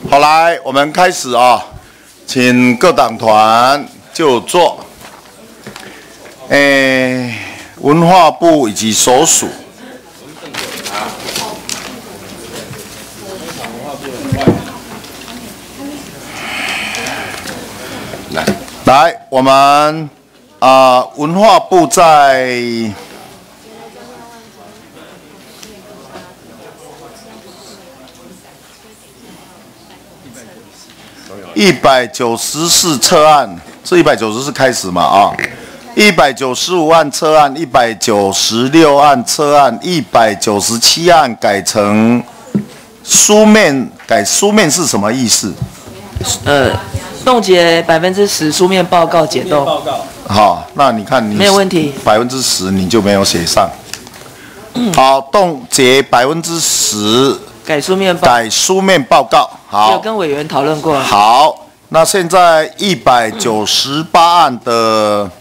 好，来，我们开始啊，请各党团就座。文化部以及所属。来，我们文化部在194册案，是194开始嘛啊？195案册案，196案册案，197案改成书面，改书面是什么意思？ 冻结10%书面报告解冻。 好，那你看你没有问题 10%你就没有写上。好，冻结10%。改书面报告，好。 有跟委员讨论过。 好，那现在198案的，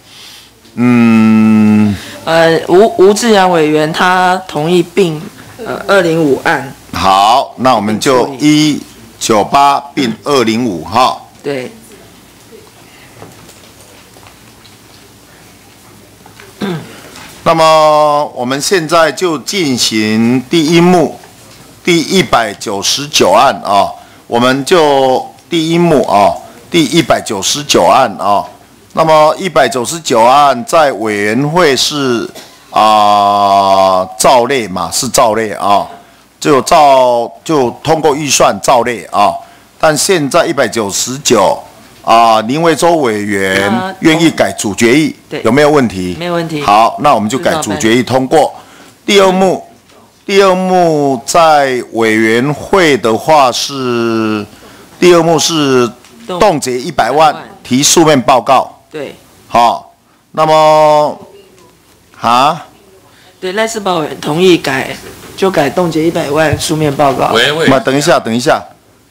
吴志阳委员他同意并205案。 好，那我们就198并205哈。 对。 那么我们现在就进行第一幕。第199案啊，我们就第一幕啊，第199案啊。那么199案在委员会是照例嘛，是照例啊，就通过预算照例啊。但现在199林维洲委员愿意改主决议，有没有问题？ 没有问题。 好，那我们就改主决议通过。第二幕在委员会的话是，第二幕是冻结100万，提书面报告。 对。 好，那么对，赖士宝委员同意改，就改冻结100万书面报告。 等一下。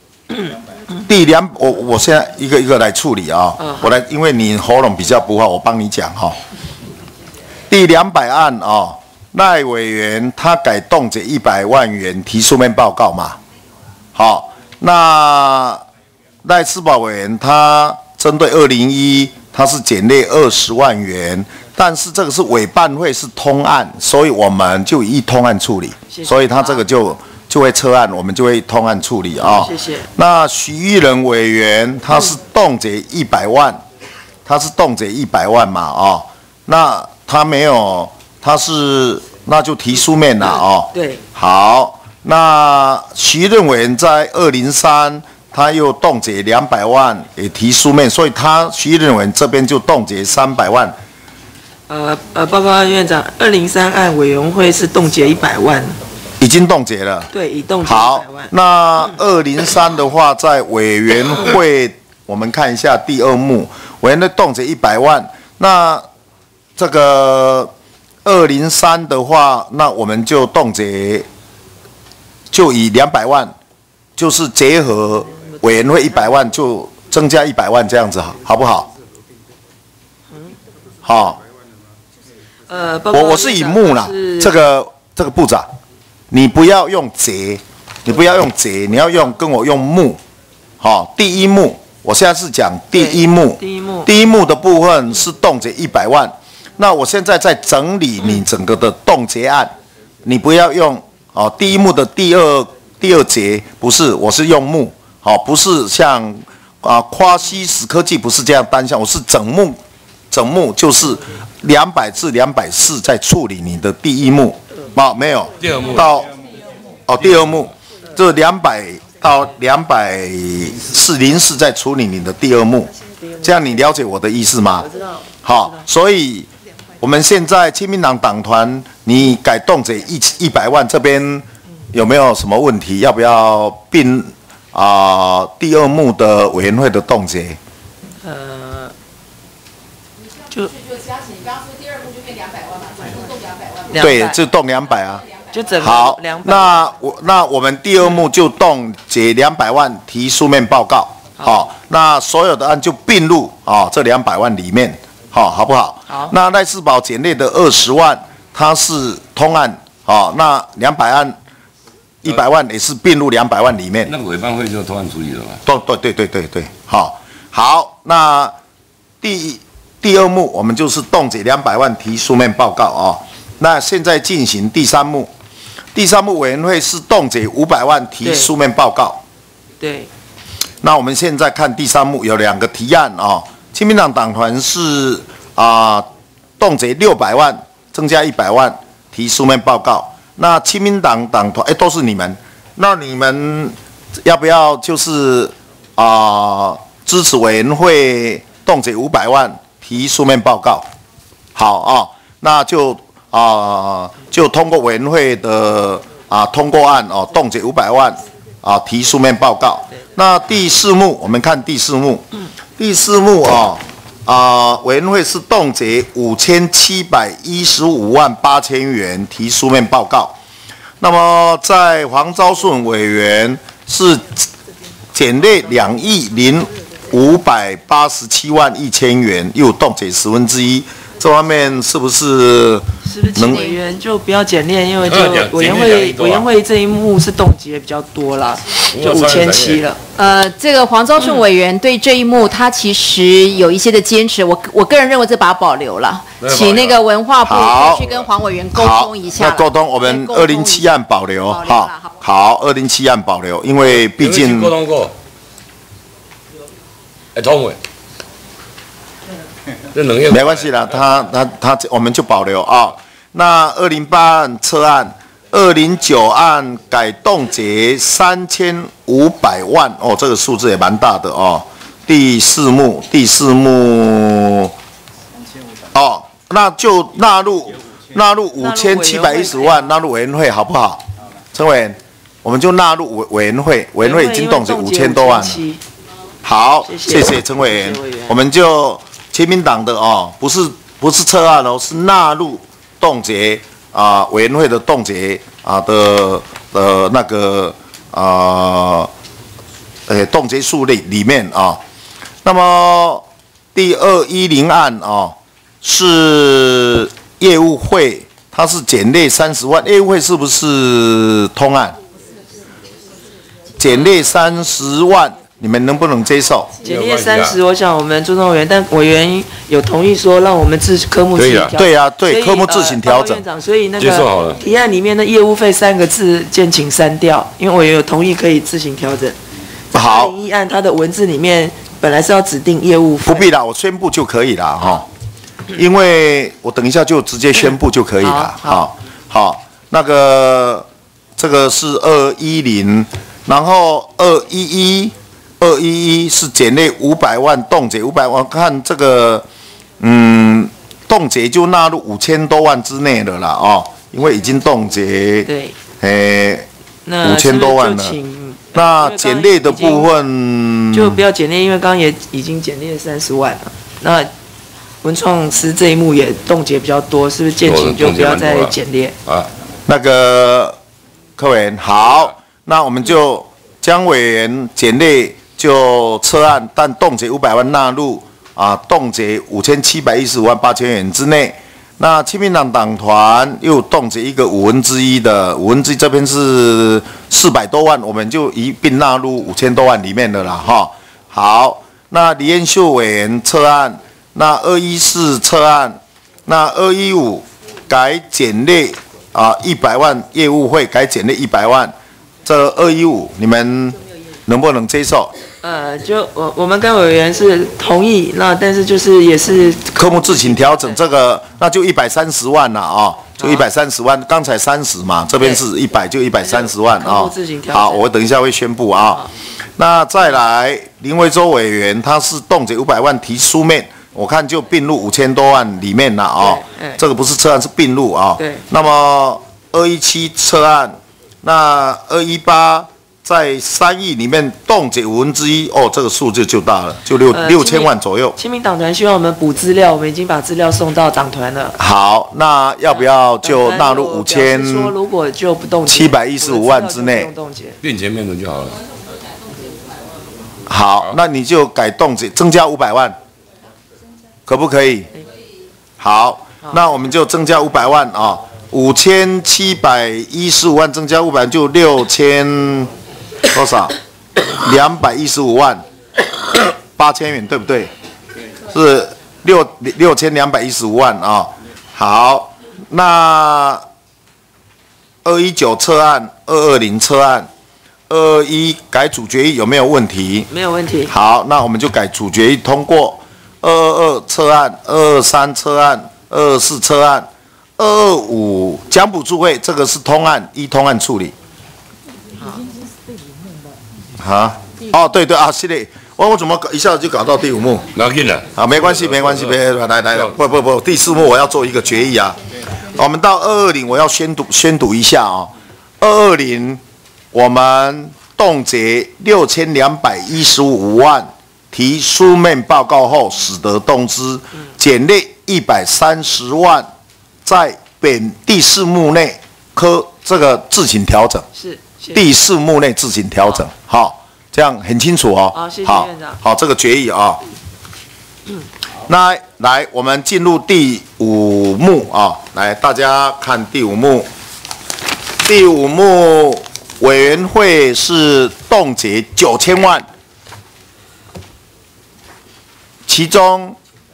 我现在一个一个来处理啊。我来，因为你喉咙比较不好，我帮你讲哈。第200案啊。赖委员他改冻结100万元提书面报告嘛？好，那赖士宝委员他针对201，他是减列20万元，但是这个是委办会是通案，所以我们就以通案处理，所以他这个就会撤案，我们就会通案处理啊。 谢谢。那徐玉仁委员他是冻结100万，嘛啊？那他没有。那就提书面了哦。 对。 好，那徐任委员在203，他又冻结200万，也提书面，所以徐任委员这边就冻结300万。 报告院长，203案委员会是冻结100万。 已经冻结了。 对，已冻结100万。 好，那203的话，在委员会，我们看一下第二幕，委员会冻结100万，那这个。203的话，那我们就冻结，就以200万，就是结合委员会100万，就增加100万这样子，好不好？好。我是以目啦，这个部长，你不要用结，你要跟我用目，好，第一幕，我现在是讲第一幕，第一幕的部分是冻结100万。那我现在在整理你整个的冻结案，你不要用第一幕的第二节，不是，我是用目，不是像夸西史科技不是这样单项，我是整幕就是200至204在处理你的第一幕，没有， 第二幕到第二幕，这200到204在处理你的第二幕，这样你了解我的意思吗？ 我知道。 好，所以。我们现在亲民党党团，你改冻结100万，这边有没有什么问题？要不要并第二幕的委员会的冻结？ 就加起，你刚刚说第二幕就变200万嘛，总共冻200万。 对，就冻200啊。 就整个好 200。 那我们第二幕就冻结200万，提书面报告。好，那所有的案就并入这200万里面。好不好？ 好。 那赖士宝减列的20万，它是通案，那200案 100万也是并入200万里面。 那个委办会就投案处理了嘛？ 对，好，那第二幕我们就是冻结200万提书面报告哦。那现在进行第三幕委员会是冻结500万提书面报告。 对。 那我们现在看第三幕有2个提案哦。亲民党党团是冻结600万，增加100万提书面报告。那亲民党党团都是你们，那你们要不要就是支持委员会冻结500万提书面报告？好啊，那就通过委员会的通过案哦，冻结500万提书面报告。那第四幕我们看第四幕，委员会是冻结5715万8000元提书面报告。那么在黄昭顺委员是减列2亿0587万1000元，又冻结1/10，这方面是不是？ 请委员就不要简练，因为就委员会这一幕是冻结比较多啦，就5700了。 这个黄昭顺委员对这一幕他其实有一些的坚持，我个人认为这把它保留了，请那个文化部去跟黄委员沟通一下。 那沟通我们207案保留，好，207案保留，因为毕竟沟通过，通委。 没关系啦，我们就保留啊。那208案撤案，209案改冻结3500万哦，这个数字也蛮大的哦。第四幕哦，那就纳入5710万，纳入委员会好不好？陈委员，我们就纳入委员会已经冻结5000多万了。好，谢谢陈委员，我们就。亲民党的不是撤案哦，是纳入冻结委员会的冻结的那个冻结数里面啊。那么第210案是业务费，它是减列30万，业务费是不是通案？减列30万。你们能不能接受？ 减列30，我想我们尊重委员，但委员有同意说让我们科目自行调整。 对，科目自行调整。 所以那个提案里面的业务费3个字，建请删掉，因为委员有同意可以自行调整。 好。 101案它的文字里面本来是要指定业务费。 不必啦，我宣布就可以了哈，因为我等一下就直接宣布就可以了。好，那个这个是210，然后211是减列500万，冻结500万。看这个，冻结就纳入5000多万之内了啦因为已经冻结， 对 ，5000多万了。那减列的部分就不要减列，因为刚刚也已经减列30万了。那文创司这一幕也冻结比较多，是不是建请就不要再减列？ 那个柯委员好，那我们就将委员减列。就撤案，但冻结500万纳入冻结5715万8000元之内。那亲民党党团又冻结一个1/5的，1/5这边是400多万，我们就一并纳入5000多万里面的啦哈。好，那李彦秀委员撤案，那214撤案，那215改减列100万业务费改减列100万，这215你们能不能接受？ 就我们跟委员是同意，那但是就是也是科目自行调整，这个那就130万了就130万，刚才30嘛，这边是100，就130万好，我等一下会宣布那再来林维洲委员，他是冻结500万提书面，我看就并入5000多万里面了这个不是撤案，是并入对。 那么217撤案，那218。在3亿里面冻结1/5这个数字就大了，就6000万左右。 亲民党团希望我们补资料，我们已经把资料送到党团了。 好，那要不要就纳入5000？ 说如果就不冻结 715万之内， 变前面的就好了。 好，那你就改冻结，增加500万，可不可以？好，那我们就增加500万 5715万增加500就6000多少？215万8000元，对不对？是6215万啊。好，那219撤案，220撤案，221改主决议有没有问题？ 没有问题。 好，那我们就改主决议通过。222撤案，223撤案，224撤案，225奖补助会，这个是通案，依通案处理。好，哦，对啊，是的，我怎么一下子就搞到第5幕？ 拿进来。 好，没关系，来，不，第4幕我要做一个决议啊。我们到220，我要宣读一下啊。220，我们冻结6215万。提书面报告后，使得动资减列130万，在本第4幕内这个自行调整。 是。 第4幕内自行调整。好，这样很清楚哦。 好，谢谢院长。 好，这个决议啊。那来，我们进入第5幕啊。来，大家看第5幕。第5幕委员会是冻结9000万。其中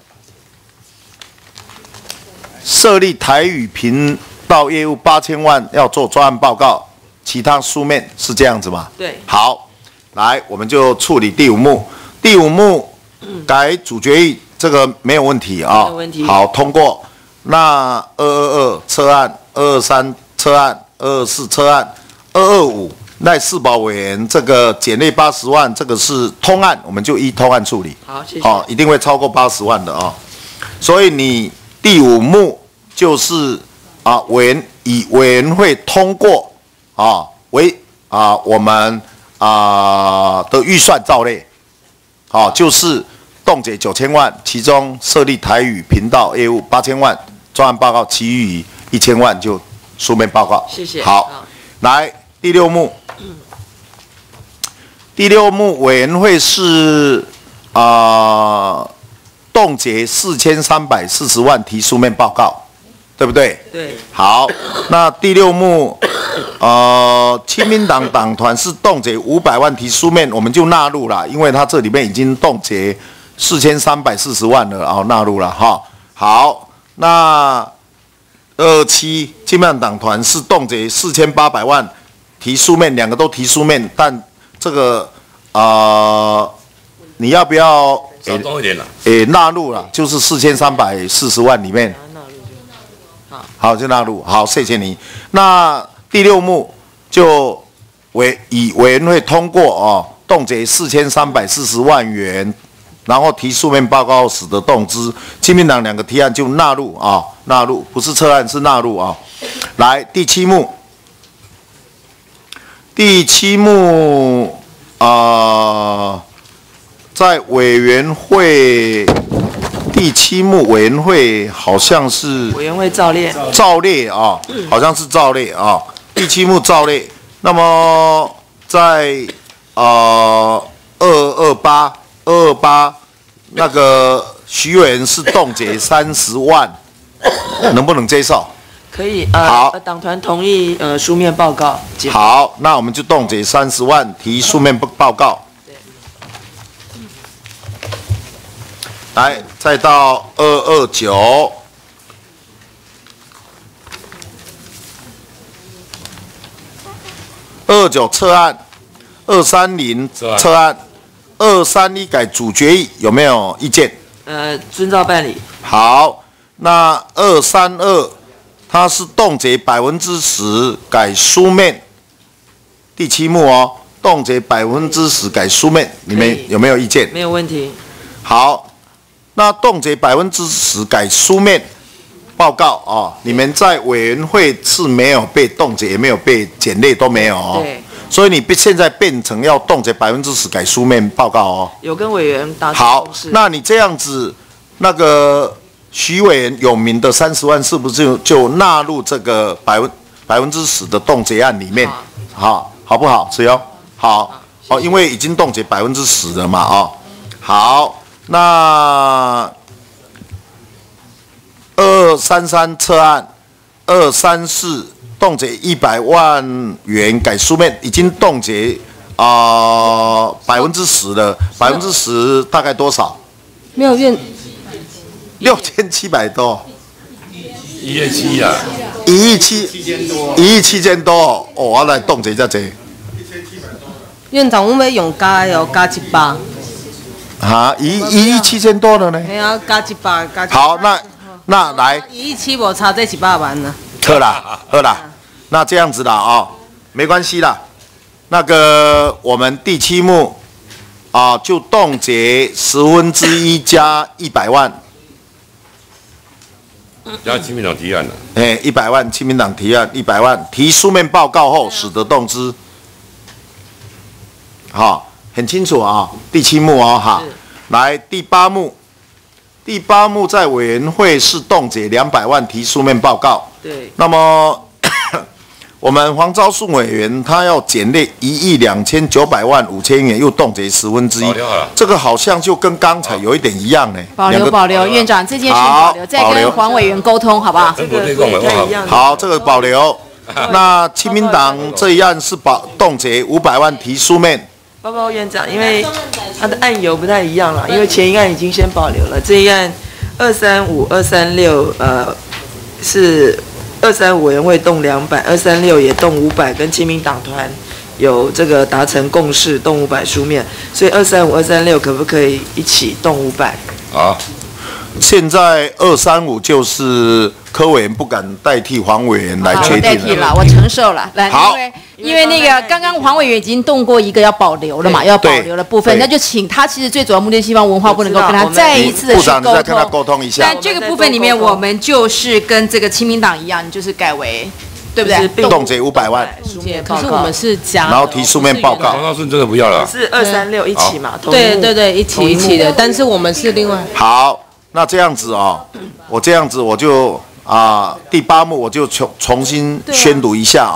设立台语频道业务8000万要做专案报告，其他书面是这样子吗？ 对。 好，来我们就处理第5幕。第5幕改主决议，这个没有问题啊。 没有问题。 好，通过。那222撤案，223撤案，224撤案，225。赖世宝委员这个减列80万，这个是通案，我们就依通案处理。 好，谢谢。 好，一定会超过80万的啊。所以你第5幕就是以委员会通过为我们的预算照列，就是冻结9000万，其中设立台语频道业务8000万专案报告，其余1000万就书面报告。 谢谢。 好，来第6幕。第6幕委员会是冻结4340万提书面报告，对不对？ 对。 好，那第6幕亲民党党团是冻结500万提书面，我们就纳入了，因为它这里面已经冻结4340万了，然后纳入了哈。好，那27亲民党党团是冻结4800万提书面，两个都提书面，但这个你要不要少多一点了？ 纳入了，就是4340万里面。好，就纳入。好，谢谢你。那第6幕就以委员会通过冻结4340万元，然后提书面报告使得动资，亲民党两个提案就纳入纳入，不是撤案是纳入来第7幕。第7幕在委员会第7幕委员会好像是委员会照列好像是照列第7幕照列。那么在228那个徐委员是冻结30万，能不能接受？ 可以， 好， 党团同意书面报告。 好，那我们就冻结30万，提书面报告。 对。 来，再到229。229撤案，230撤案，231改主决议，有没有意见？ 遵照办理。 好，那232。它是冻结10%改书面，第7幕冻结10%改书面，你们有没有意见？ 没有问题。 好，那冻结10%改书面报告你们在委员会是没有被冻结，也没有被减列，都没有对。 所以你现在变成要冻结10%改书面报告有跟委员达成共识。 好，那你这样子那个。徐委员有名的30万是不是就纳入这个10%的冻结案里面？好不好？只要好因为已经冻结10%了嘛好，那233撤案 234冻结100万元改书面，已经冻结10%了，10%大概多少？ 没有院 6700多。 1亿7啊 1亿7千多哦，我来冻结这济。 院长，我们要用加的哦，加100。 哈，1亿7千多了呢。 没有加100，加100。 好，那来。 1亿7无差这100万呢。 好啦，那这样子啦啊，没关系啦。那个我们第7幕就冻结1/10加100万。 加亲民党提案了。 100万，亲民党提案100万，提书面报告后使得动之。好，很清楚啊。第7幕哈，来第8幕。第8幕在委员会是冻结200万，提书面报告。 对。 那么我们黄昭顺委员他要减列12900万5千元，又冻结1/10，这个好像就跟刚才有一点一样呢。 保留，院长这件事保留，再跟黄委员沟通，好不好？ 这个不一样。 好，这个保留。那亲民党这一案是冻结500万，提书面。 报告院长，因为他的案由不太一样啦，因为前一案已经先保留了，这一案235、236是235委员会动200，236也动500，跟亲民党团有这个达成共识，动500书面，所以235、236可不可以一起动500？ 好， 现在235就是柯委员不敢代替黄委员来决定代替了，我承受了。来，因为那个刚刚黄委员已经动过一个要保留了嘛，要保留的部分，那就请他其实最主要目的希望文化部能够跟他再一次的去沟通一下。 但这个部分里面，我们就是跟这个亲民党一样，就是改为对不对？ 冻结500万， 可是我们是加， 然后提书面报告。 黄昭顺这个不要了， 是236一起嘛？ 对，一起的，但是我们是另外。 好，那这样子我这样子我就第8幕我就重新宣读一下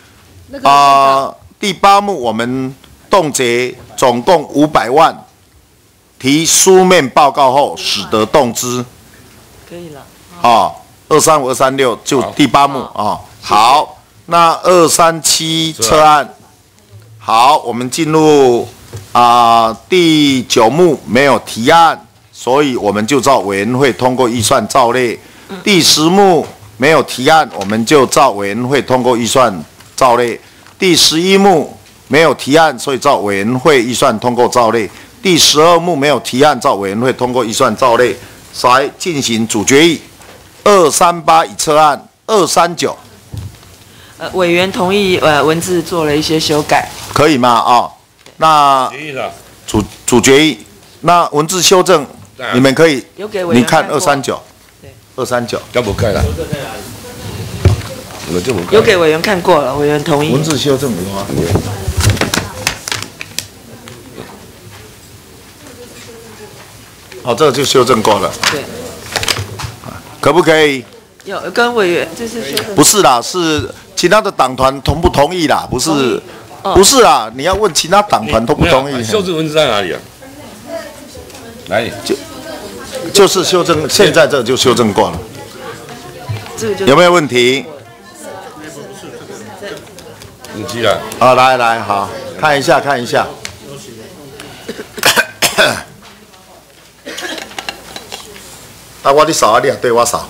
第8幕我们冻结总共500万，提书面报告后使得动之。 可以了。 235、236就第8幕好，那237撤案。好，我们进入第9幕没有提案，所以我们就照委员会通过预算照列。第10幕没有提案，我们就照委员会通过预算照列。第11幕没有提案，所以照委员会预算通过照列。第12幕没有提案，照委员会通过预算照列。来进行主决议。238已撤案，239。 委员同意文字做了一些修改， 可以吗？那主决议，那文字修正，你们可以，你看239，对，239， 要不改了。 有给委员看过了，委员同意。 文字修正的话，这个就修正过了。 对。 可不可以？ 有跟委员就是修正。 不是啦，是其他的党团同不同意啦？不是啦，你要问其他党团同不同意。 修正文字在哪里啊？哪里？ 就是修正，现在这就修正过了。有没有问题？ 你记了。 来，好，看一下。我你扫你也对我扫。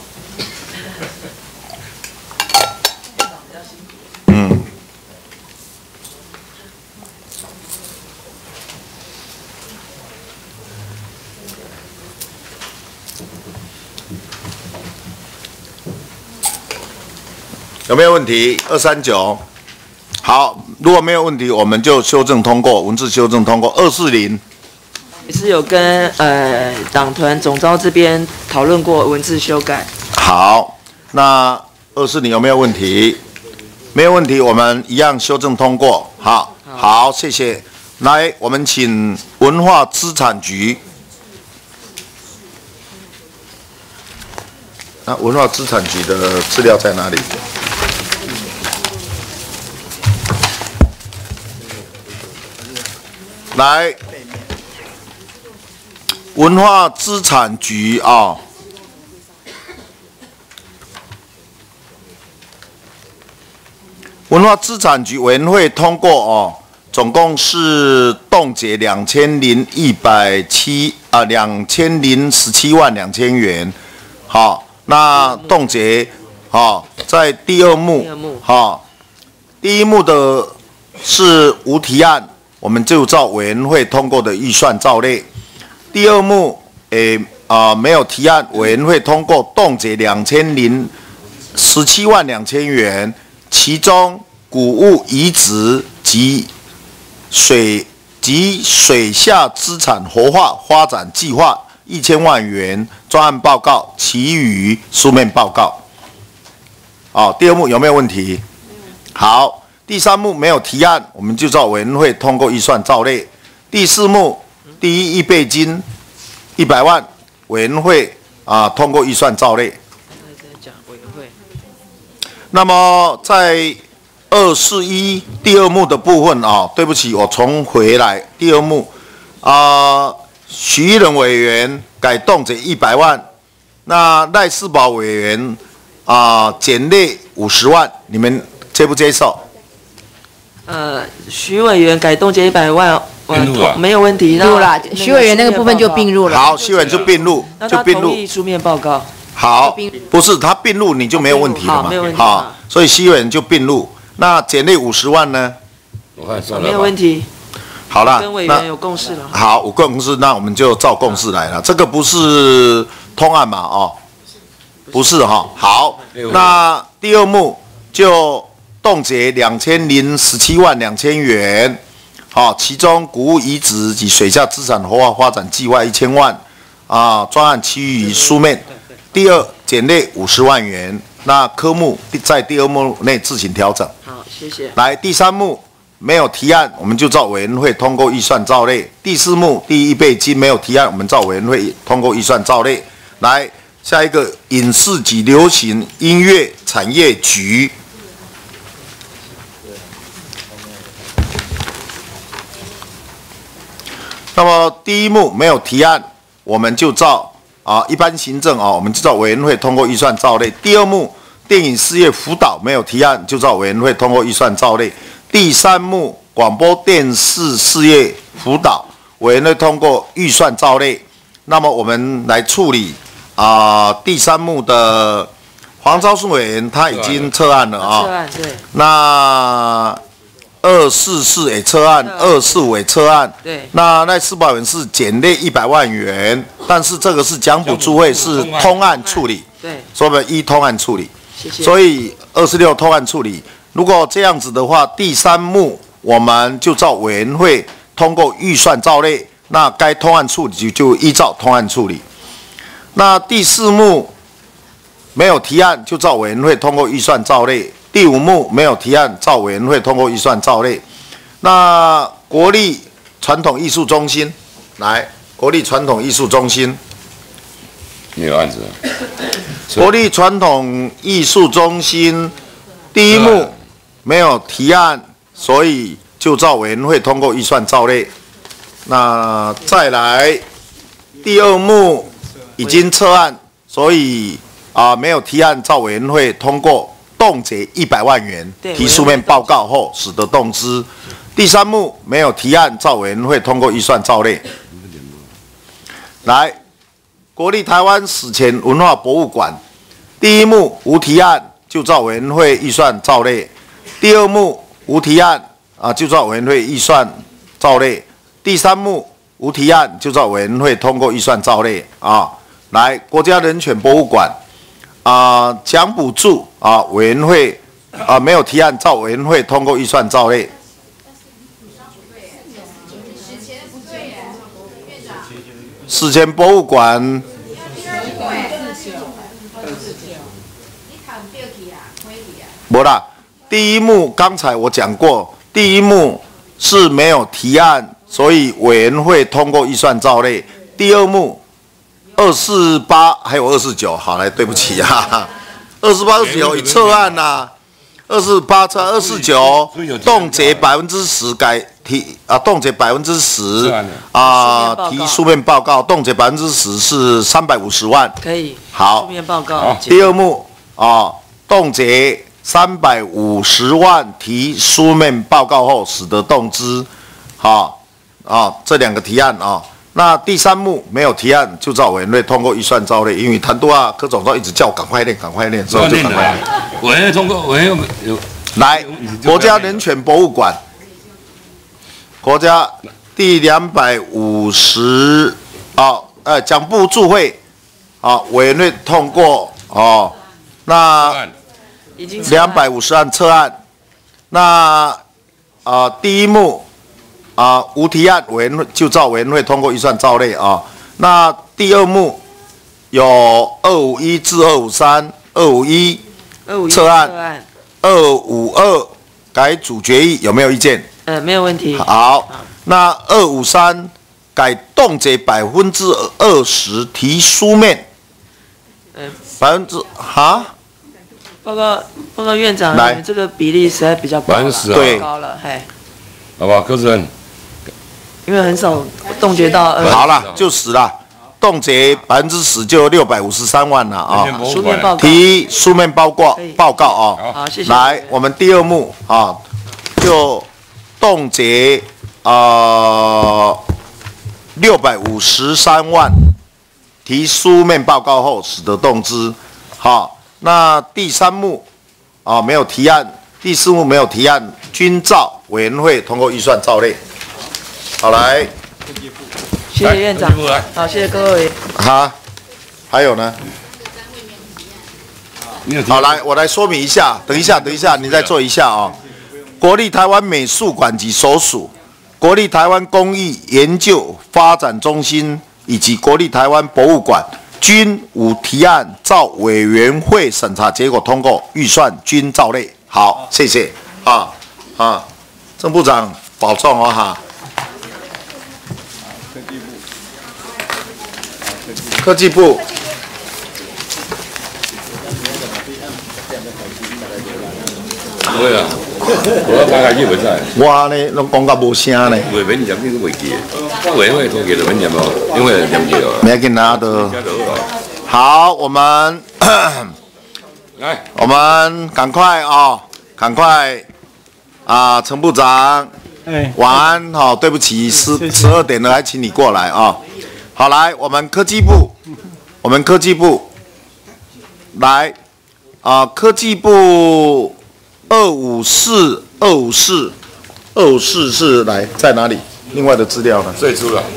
有没有问题？239。好，如果没有问题，我们就修正通过，文字修正通过。240。 也是有跟党团总召这边讨论过文字修改。 好，那240有没有问题？没有问题，我们一样修正通过。好，谢谢。来，我们请文化资产局。那文化资产局的资料在哪里？来。文化资产局化资产局委员会通过哦，总共是冻结2017万2000元。好，那冻结好，在第二幕好，第一幕的是无提案，我们就照委员会通过的预算照例。第二幕没有提案，委员会通过冻结2017万2000元，其中谷物移植及水下资产活化发展计划1000万元专案报告，其余书面报告。第二幕有没有问题？好，第三幕没有提案，我们就照委员会通过预算照例。第四幕第一预备金100万，委员会通过预算照例。那么在241第二幕的部分对不起，我重回来第二幕徐益仁委员改冻结100万，那赖士葆委员减列50万，你们接不接受？ 徐委员改冻结100万，没有问题。 并入了，徐委员那个部分就并入了。 好，徐委员就并入， 就并入。同意书面报告。 好，不是他并入你就没有问题了嘛？ 没有问题。 好，所以徐委员就并入。那减列50万呢？ 我看算了。 没有问题。 好了， 跟委员有共识了。 好，我共识，那我们就照共识来了。这个不是通案嘛？不是哈。好，那第二幕就冻结2017万2000元，其中谷物移植及水下资产活化发展计划1000万，专案其余书面。第二，减列50万元，那科目在第二幕内自行调整。 好，谢谢。 来，第三幕没有提案，我们就照委员会通过预算照例。第四幕第一预备金没有提案，我们照委员会通过预算照例。来，下一个影视及流行音乐产业局。那么第一幕没有提案，我们就照一般行政我们就照委员会通过预算照例。第二幕电影事业辅导没有提案，就照委员会通过预算照例。第三幕广播电视事业辅导委员会通过预算照例。那么我们来处理第三幕的黄昭顺委员他已经撤案了撤案对。 那244也撤案，245也撤案。 对。 那赖士葆委员是减列100万元，但是这个是奖补助会是通案处理。 对。 所以我们依通案处理。 谢谢。 所以26通案处理。如果这样子的话，第三幕我们就照委员会通过预算照例，那该通案处理就依照通案处理。那第四幕没有提案，就照委员会通过预算照例。第五幕没有提案，照委员会通过预算照例。那国立传统艺术中心，来，国立传统艺术中心没有案子。 国立传统艺术中心第一幕没有提案，所以就照委员会通过预算照例。那再来第二幕已经撤案，所以没有提案，照委员会通过冻结100万元，提书面报告后使得动支。第三幕没有提案，照委员会通过预算照例。来，国立台湾史前文化博物馆第一幕无提案，就照委员会预算照例。第二幕无提案就照委员会预算照例。第三幕无提案，就照委员会通过预算照例。来，国家人权博物馆奖补助委员会没有提案，照委员会通过预算照例。史前博物馆没啦，第一幕刚才我讲过，第一幕是没有提案，所以委员会通过预算照例。第二幕248还有249，好来，对不起248、249已撤案啦，248撤249冻结10%改提冻结10%提书面报告，冻结10%是350万， 可以。 好， 书面报告。 第二幕冻结 350万提书面报告后，使得动之。这2个提案啊。那第3目没有提案，就照委员会通过预算照例，因为谈多啊，柯总召一直叫我赶快练，所以就赶快。 委员会通过，委员会有来，国家人权博物馆，国家第250奖部注会委员会通过那250案撤案，那第1目。无提案，委员会就照委员会通过预算照例啊。那第2目有251至253，251撤案，252改主决议，有没有意见？ 没有问题。 好，那253改冻结20%提书面，20% 报告院长，你们这个比例实在比较高了，嘿。 好不好，柯主任？ 因为很少冻结到好了，就10了，冻结10%就653万了啊。 书面报告提书面报告啊。 好，谢谢。 来，我们第2目就冻结653万，提书面报告后，使得动之。那第3目没有提案，第4目没有提案，均照委员会通过预算照例。好，来， 谢谢院长。好，谢谢各位。 还有呢？好，来，我来说明一下。等一下，你再做一下国立台湾美术馆及所属、国立台湾工艺研究发展中心以及国立台湾博物馆均无提案，照委员会审查结果通过，预算均照例。好，谢谢。郑部长保重科技部。 会啊，我大概记不在。 我呢，拢讲到无声呢。 委员念你都袂记的，委员会通过就免念咯，因为念记了。 没跟拿的。好，我们来， 我们赶快陈部长，晚安对不起，12点了，还请你过来好，来，我们科技部来科技部254是来在哪里？另外的资料呢？ 最初了。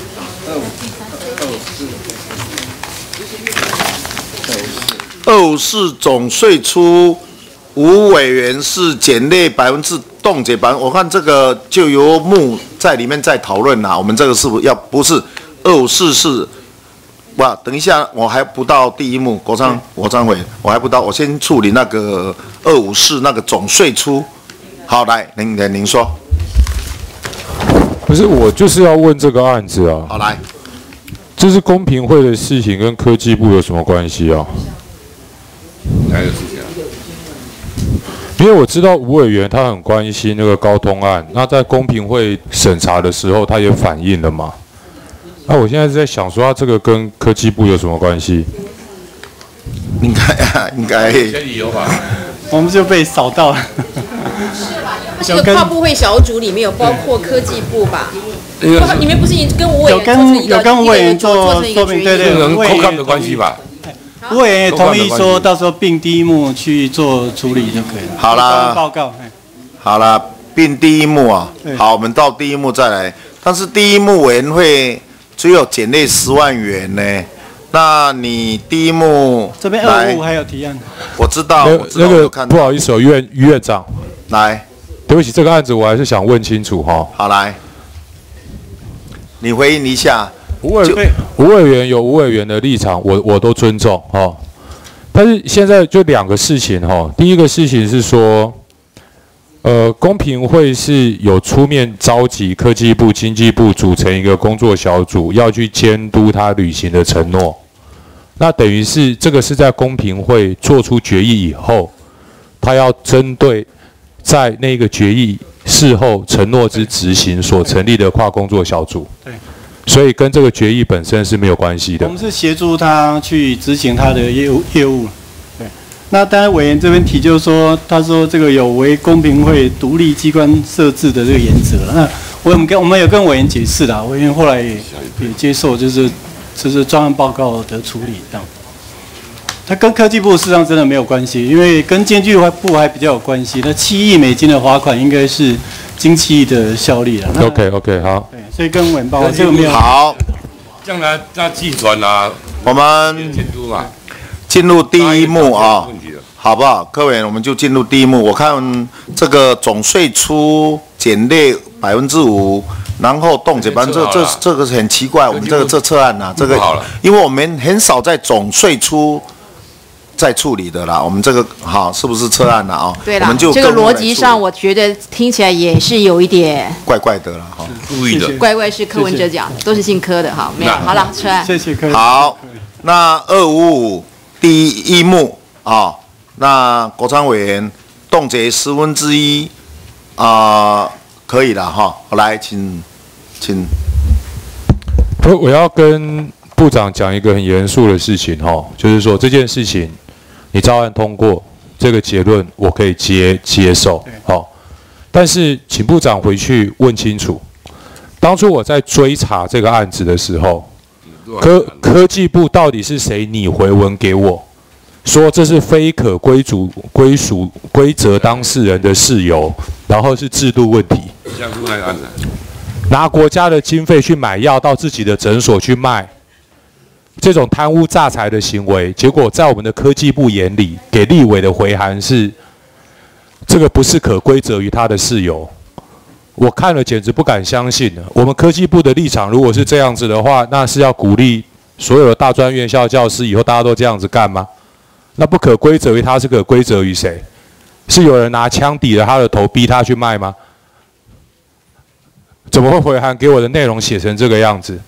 254总税出，无委员是减列冻结1%，我看这个就由目在里面再讨论啦。我们这个是不是不是254是？哇，等一下，我还不到第1目，国昌委，我还不到，我先处理那个254那个总税出。好，来，您说。 不是，我就是要问这个案子啊。 好，来， 这是公平会的事情，跟科技部有什么关系啊？ 哪个事情啊？ 因为我知道吴委员他很关心那个高通案，那在公平会审查的时候，他也反映了嘛。那我现在是在想说，他这个跟科技部有什么关系？ 应该。 有吧？ 我们就被扫到了。 这个跨部会小组里面有包括科技部吧？里面不是跟吴委员有跟吴委员做说明，对， 跟扣看的关系吧？ 吴委员也同意说，到时候并第1目去做处理就可以了。 好啦， 报告。 好啦，并第1目好，我们到第1目再来。但是第1目委员会只有减列10万元呢。那你第1目这边255还有提案。 我知道， 那个不好意思于院长， 来， 对不起，这个案子我还是想问清楚好，来，你回应一下。 吴委员有吴委员的立场，我都尊重但是现在就2个事情第一个事情是说，公平会是有出面召集科技部、经济部组成一个工作小组，要去监督他履行的承诺。那等于是这个是在公平会做出决议以后，他要针对在那个决议事后承诺之执行所成立的跨工作小组。 对。 所以跟这个决议本身是没有关系的。 我们是协助他去执行他的业务。对。 那当然，委员这边提就是说，他说这个有违公平会独立机关设置的这个原则。那我们有跟委员解释啦，委员后来也接受，就是专案报告的处理这样。它跟科技部事实上真的没有关系，因为跟监具部还比较有关系。那$7亿的罚款应该是经7亿的效力了。 OK， 好。 对，所以跟委员报告这个没有。 好， 将来那计算啊， 我们进入第一幕啊，好不好？各位，我们就进入第一幕。我看这个总税出减列5%，然后冻结%，这个很奇怪。我们这策案啊，这个因为我们很少在总税出在处理的啦。我们这个好是不是策案了啊？ 对啦，这个逻辑上我觉得听起来也是有一点怪怪的啦，哈， 故意的。 怪怪是柯文哲讲，都是姓柯的哈，没有。好了，策案。 谢谢柯。 好，那255第一幕啊，那国昌委员冻结1/10可以了哈。来，请。 我要跟部长讲一个很严肃的事情哈，就是说这件事情你照案通过，这个结论我可以接受，好，但是请部长回去问清楚，当初我在追查这个案子的时候。科技部到底是谁拟回文给我，说这是非可归属归责当事人的事由，然后是制度问题。拿国家的经费去买药到自己的诊所去卖，这种贪污诈财的行为，结果在我们的科技部眼里，给立委的回函是这个不是可归责于他的事由。我看了简直不敢相信了。我们科技部的立场如果是这样子的话，那是要鼓励所有的大专院校教师以后大家都这样子干吗？那不可归责于他，是可归责于谁？是有人拿枪抵着他的头逼他去卖吗？怎么会回函给我的内容写成这个样子？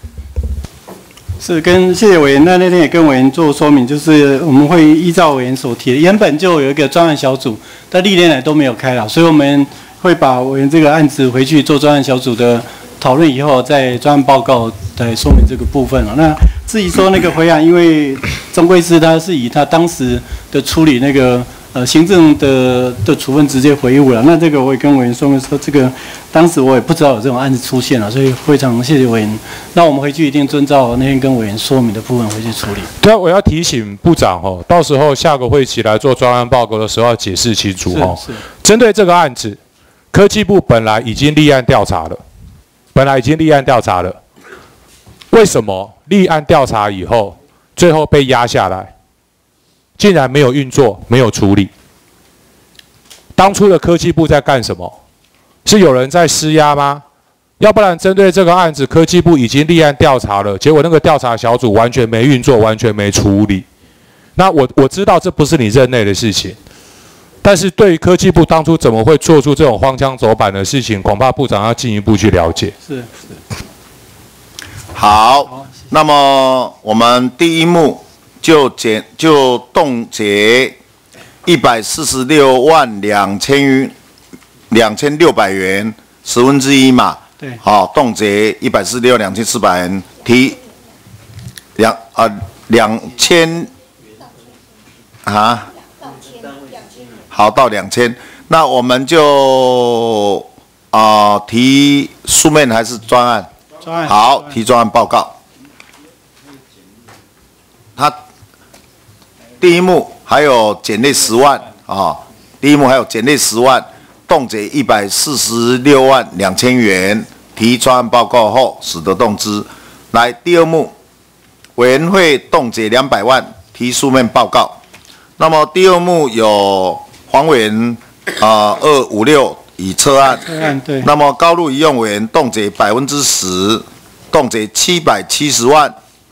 是谢谢委员，那天也跟委员做说明，就是我们会依照委员所提的，原本就有一个专案小组，但历年来都没有开了，所以我们会把委员这个案子回去做专案小组的讨论以后，再专案报告来说明这个部分了。那至于说那个回函，因为中贵司他是以他当时的处理那个行政的处分直接回复了。那这个我也跟委员说明说，这个当时我也不知道有这种案子出现了，所以非常谢谢委员。那我们回去一定遵照那天跟委员说明的部分回去处理。 对啊，我要提醒部长哦，到时候下个会期来做专案报告的时候要解释清楚哦。针对这个案子。科技部本来已经立案调查了，为什么立案调查以后，最后被压下来，竟然没有运作，没有处理？当初的科技部在干什么？是有人在施压吗？要不然针对这个案子，科技部已经立案调查了，结果那个调查小组完全没运作，完全没处理。那我知道这不是你任内的事情。但是对于科技部当初怎么会做出这种荒腔走板的事情，恐怕部长要进一步去了解。 是。 好，那么我们第一幕就冻结1462600元1/10嘛。 对。 好，冻结1462400元，提2000啊。好，到2000，那我们就提书面还是专案？ 专案。 好，提专案报告。他第一幕还有减列10万啊，第一幕还有减列10万，冻结1462000元，提专案报告后使得动之。来，第二幕，委员会冻结200万，提书面报告。那么第二幕有。黄委员256已撤案， 对。 那么高路一用委员冻结10%，冻结770万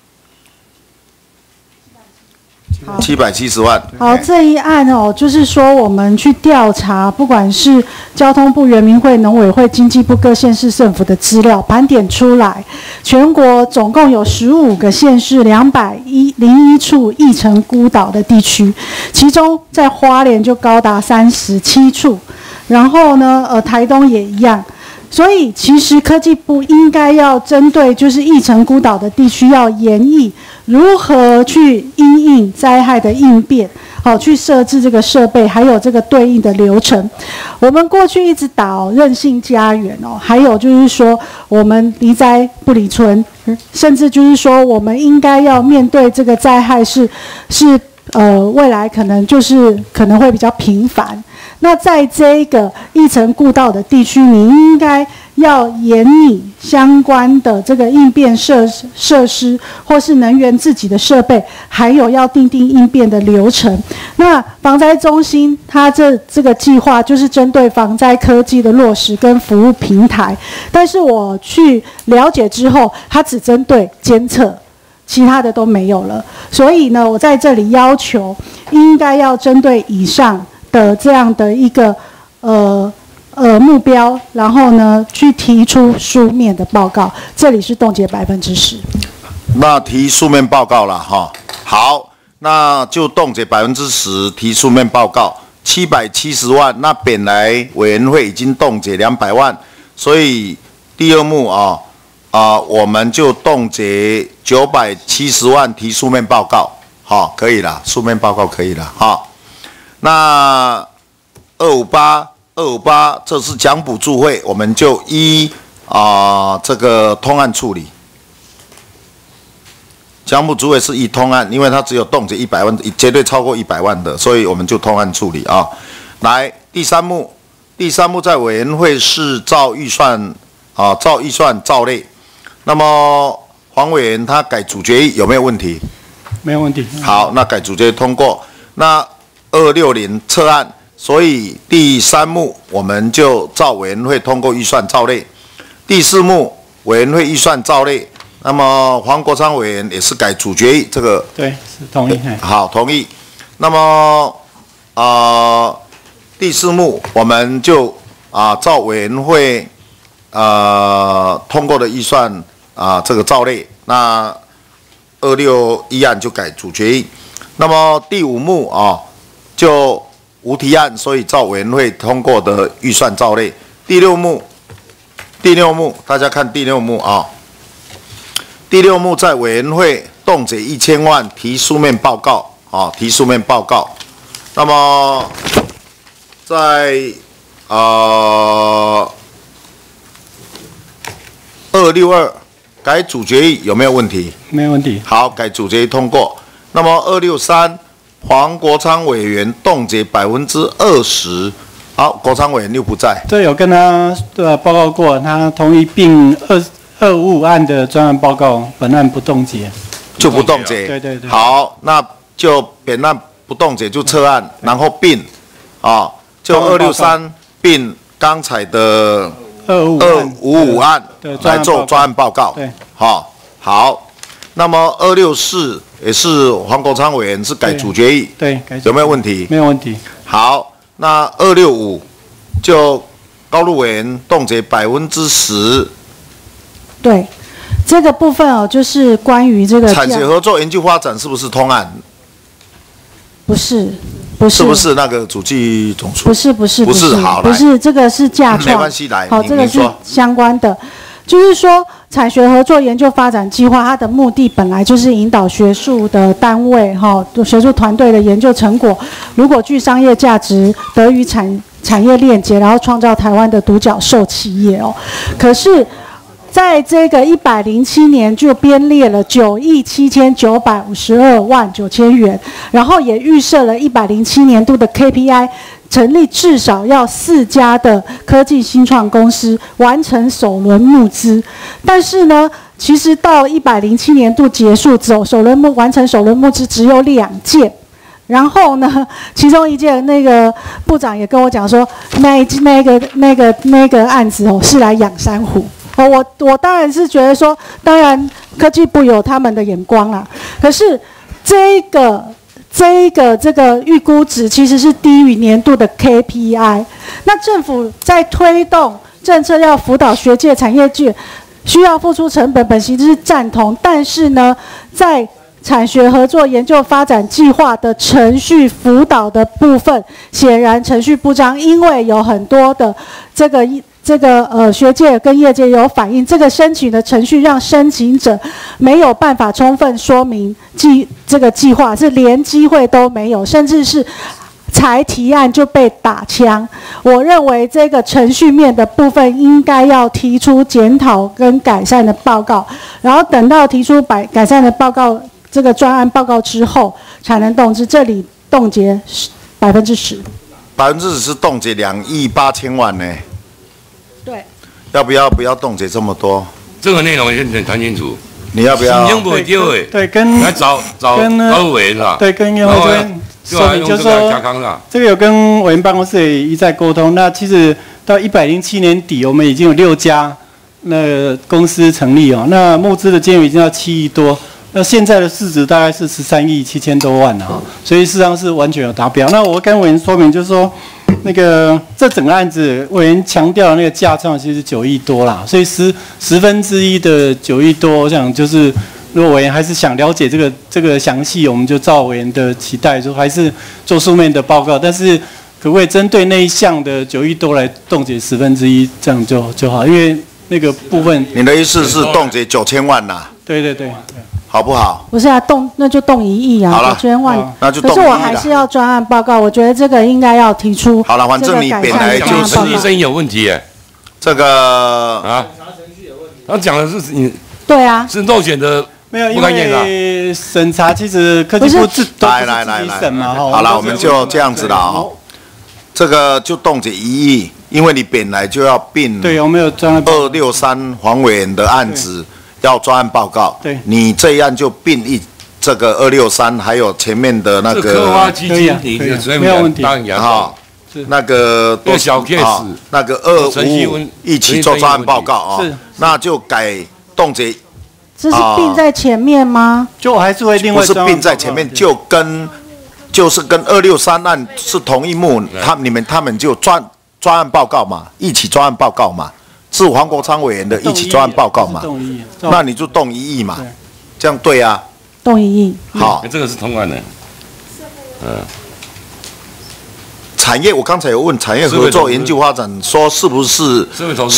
，770万。 好，这一案哦，就是说我们去调查，不管是交通部、原民会、农委会、经济部各县市政府的资料，盘点出来，全国总共有15个县市201处议程孤岛的地区，其中在花莲就高达37处，然后呢，台东也一样。 所以其实科技部应该要针对就是疫城孤岛的地区，要研议如何去因应灾害的应变，好去设置这个设备，还有这个对应的流程。我们过去一直打韧性家园还有就是说我们离灾不离村，甚至就是说我们应该要面对这个灾害是未来可能会比较频繁。那在这个疫城孤岛的地区，你应该要研拟相关的这个应变设施，或是能源自己的设备，还有要订定应变的流程。那防灾中心它这个计划就是针对防灾科技的落实跟服务平台，但是我去了解之后，它只针对监测，其他的都没有了。所以呢，我在这里要求应该要针对以上的这样的一个目标，然后呢去提出书面的报告，这里是冻结10%。 那提书面报告了哈，好，那就冻结10%，提书面报告770万。那本来委员会已经冻结200万，所以第二幕我们就冻结970万，提书面报告，好，可以了，书面报告可以了哈。那258这是奖补助会，我们就依这个通案处理。奖补助会是依通案，因为它只有冻结100万，绝对超过100万的，所以我们就通案处理啊。来，第三幕在委员会是照预算照类。那么黄委员他改主决议有没有问题？ 没有问题。 好，那改主决议通过。那260撤案，所以第三幕我们就照委员会通过预算照类。第四幕委员会预算照类，那么黄国昌委员也是改主决议，这个对是同意。 好，同意。那么第四幕我们就照委员会通过的预算这个照类，那261案就改主决议。那么第五幕就无提案，所以照委员会通过的预算照类。第六幕，大家看第六幕第六幕在委员会冻结1000万，提书面报告提书面报告。那么在262改主决议有没有问题？ 没有问题。 好，改主决议通过。那么263。黄国昌委员冻结20%，好，国昌委员又不在。 这有跟他报告过，他同意并255案的专案报告，本案不冻结， 就不冻结。 对。 好，那就本案不冻结就撤案，然后并就263并刚才的255案来做专案报告。 对， 好。那么264也是黄国昌委员是改主决议， 对， 有没有问题？ 没有问题。 好，那265就高路委员冻结10%。 对，这个部分就是关于这个产学合作研究发展是不是通案？ 不是， 是不是那个主计总处？ 不是， 好， 不是，这个是架创， 没关系，来， 好，这个是相关的。就是说，产学合作研究发展计划，它的目的本来就是引导学术的单位学术团队的研究成果，如果具商业价值，得与产业链接，然后创造台湾的独角兽企业可是，在这个107年就编列了9亿7952万9千元，然后也预设了107年度的 KPI。成立至少要4家的科技新创公司完成首轮募资，但是呢，其实到107年度结束，完成首轮募资只有2件，然后呢，其中一件那个部长也跟我讲说，那个案子是来养珊瑚。我当然是觉得说，当然科技部有他们的眼光啦，可是这个预估值其实是低于年度的 KPI。那政府在推动政策要辅导学界、产业界，需要付出成本，本席是赞同。但是呢，在产学合作研究发展计划的程序辅导的部分，显然程序不彰，因为有很多的这这个学界跟业界有反映，这个申请的程序让申请者没有办法充分说明这个计划，是连机会都没有，甚至是才提案就被打枪。我认为这个程序面的部分应该要提出检讨跟改善的报告，然后等到提出改善的报告，这个专案报告之后才能动之。这里冻结10%，10% 是冻结2亿8千万呢。 对， 要不要冻结这么多？ 这个内容先谈清楚。 你要不要？ 对，跟来找委员啦。 对，跟院会这边说明，就是说这个有跟委员办公室也一再沟通。那其实到107年底，我们已经有6家公司成立哦，那募资的金额已经要7亿多。那现在的市值大概是13亿7千多万了，所以事实上是完全有达标。那我跟委员说明，就是说，这整个案子委员强调的那个价差其实9亿多啦，所以1/10的9亿多，我想就是如果委员还是想了解这个详细，我们就照委员的期待，就还是做书面的报告，但是可不可以针对那一项的9亿多来冻结1/10，这样就好，因为那个部分。 你的意思是冻结9000万呐？ 对。 好不好？ 不是啊，那就动1亿啊，9000万。 那就动1亿。 可是我还是要专案报告，我觉得这个应该要提出。 好了，反正你本来就是审计声音有问题耶。 这个他讲的是你。 对啊。 是漏检的。 没有，因为审查其实科技部都是自己审嘛。 好了，我们就这样子了哦。这个就冻结1亿，因为你本来就要并。 对，我们有专案 263黄委员的案子。要专案报告， 对， 你这一案就并这个263，还有前面的那个科花基金， 没有问题， 哈，那个都小 case， 那个255一起做专案报告啊，那就改冻结。 这是并在前面吗？ 就我还是会另外不是并在前面，就是跟263案是同一幕，他们就专案报告嘛，一起专案报告嘛。是黄国昌委员的一起专案报告嘛？那你就动1亿嘛，这样对啊。 动1亿。 好， 这个是通案的。 产业，我刚才有问产业合作研究发展，说是不是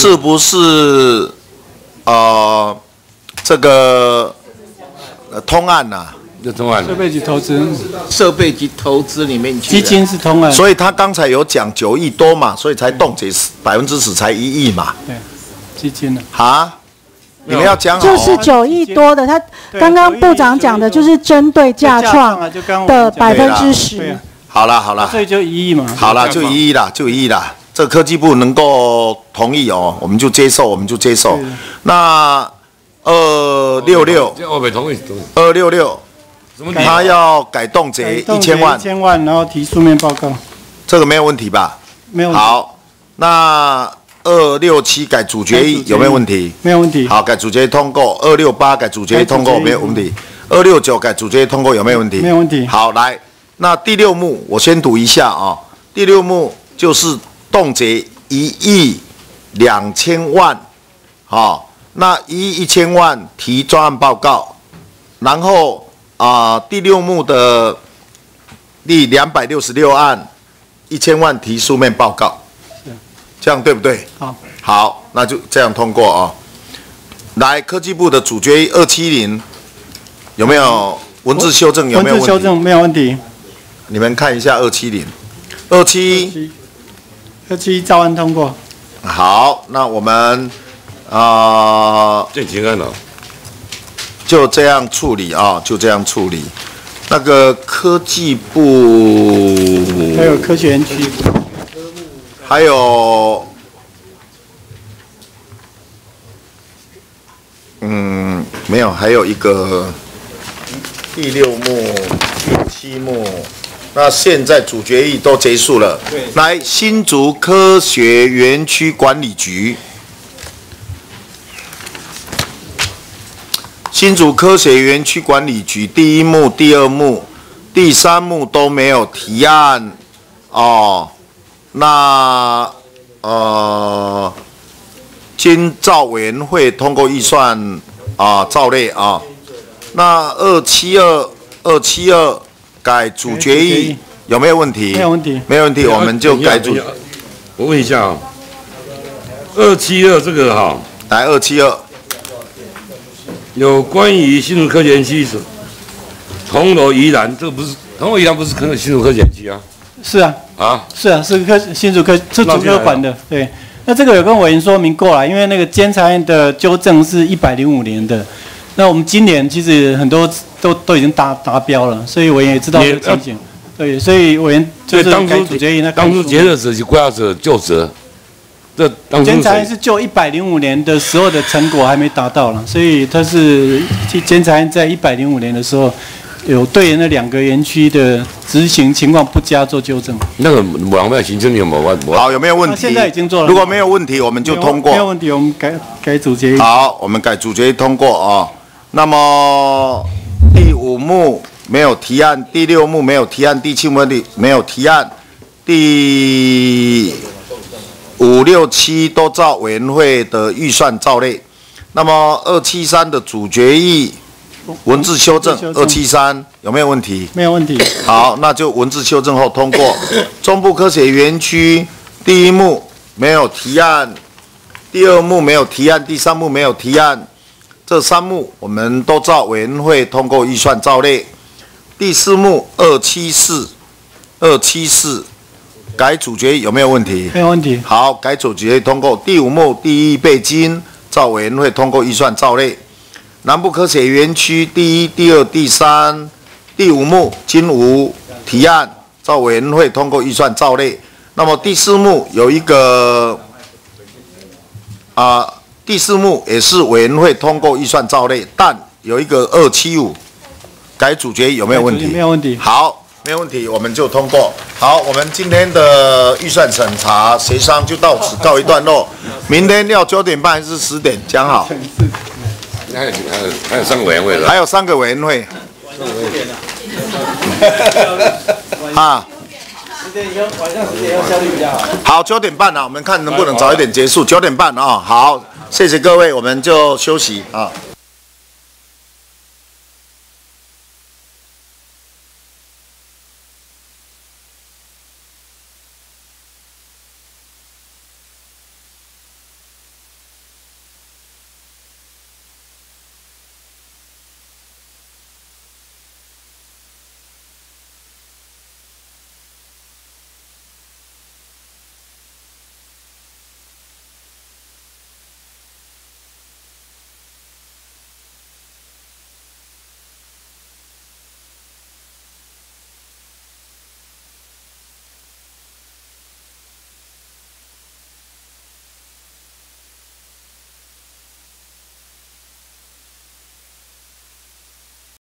这个通案呐？ 通案。 设备及投资。 设备及投资里面去。 基金是通案。 所以他刚才有讲9亿多嘛，所以才冻结10%才1亿嘛。 对。基金呢？ 你们要讲好。 就是9亿多的，他刚刚部长讲的就是针对价创的10%。 好了， 所以就1亿嘛。 好了，就1亿啦，就1亿啦。这科技部能够同意哦，我们就接受。那266，他要改冻结1000万 ，1000万，然后提书面报告。 这个没有问题吧？ 没有问题。 好，那。267改主决议有没有问题？ 没有问题。 好，改主决议通过。268改主决议通过没有问题。269改主决议通过有没有问题？ 没有问题。 好，来，那第6幕我先读一下啊。第6幕就是冻结1亿2000万，好，那1亿1000万提专案报告，然后第6幕的第266案1000万提书面报告。这样对不对？好，那就这样通过啊。来，科技部的主决议270有没有文字修正？有没有问题？ 文字修正没有问题。 你们看一下270，27 照案通过。 好，那我们这结案了， 就这样处理啊，就这样处理。那个科技部还有科学园区。 还有，没有，还有一个第6幕、第7幕。那现在主决议都结束了。来，新竹科学园区管理局，新竹科学园区管理局第1幕、第2幕、第3幕都没有提案哦。那经照委员会通过预算照类啊。那272改主决议有没有问题？ 没有问题， 没有问题，我们就改主。 我问一下啊 272这个哈， 来272， 有关于新竹科学园区铜锣宜兰，这个不是铜锣宜兰不是新竹科学园区啊？ 是啊，是新竹科是竹科管的，对。那这个有跟委员说明过了，因为那个监察院的纠正是105年的，那我们今年其实很多都已经达标了，所以委员也知道这个情形。对，所以委员就是当初决策者及规划者就责，这当初监察院是就105年的时候的成果还没达到了，所以他是监察院在105年的时候有对那2个园区的执行情况不佳做纠正。 那个我们行政有没有？ 好，有没有问题？ 现在已经做了。 如果没有问题，我们就通过。 没有问题，我们改主决议。 好，我们改主决议通过啊。那么第5目没有提案，第6目没有提案，第7目没有提案，第5、6、7都照委员会的预算照类。那么273的主决议文字修正，273有没有问题？ 没有问题。 好，那就文字修正后通过。中部科学园区第1目没有提案，第2目没有提案，第3目没有提案。这3目我们都照委员会通过预算照类。第4目274改主决议有没有问题？ 没有问题。 好，改主决议通过。第5目第1倍金照委员会通过预算照类。南部科学园区第1、第2、第3、第5目均无提案，照委员会通过预算照类。那么第4目有一个第4目也是委员会通过预算照类，但有一个275改主决议有没有问题？ 没有问题。 好，没有问题，我们就通过。好，我们今天的预算审查协商就到此告一段落。明天要9点半还是10点？讲好。 还有3个委员会了。 还有3个委员会。啊。 晚上10点要效率比较好。 好，9点半啊，我们看能不能早一点结束。9点半啊，好，谢谢各位，我们就休息啊。